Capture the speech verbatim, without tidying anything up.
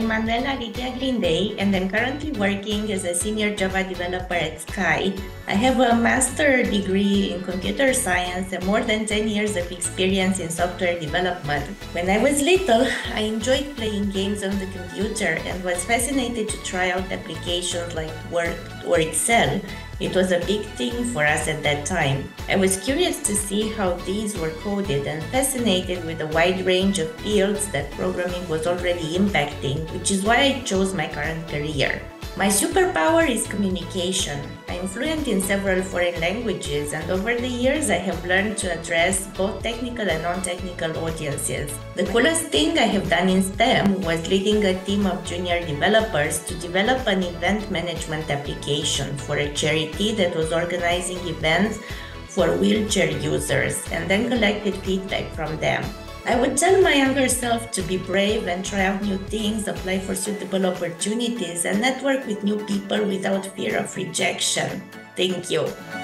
Manuela Lidia Grindei, and I'm currently working as a senior Java developer at Sky. I have a master degree in computer science and more than ten years of experience in software development. When I was little, I enjoyed playing games on the computer and was fascinated to try out applications like Word or Excel. It was a big thing for us at that time. I was curious to see how these were coded and fascinated with the wide range of fields that programming was already impacting, which is why I chose my current career. My superpower is communication. I am fluent in several foreign languages, and over the years I have learned to address both technical and non-technical audiences. The coolest thing I have done in STEM was leading a team of junior developers to develop an event management application for a charity that was organizing events for wheelchair users, and then collected feedback from them. I would tell my younger self to be brave and try out new things, apply for suitable opportunities, and network with new people without fear of rejection. Thank you.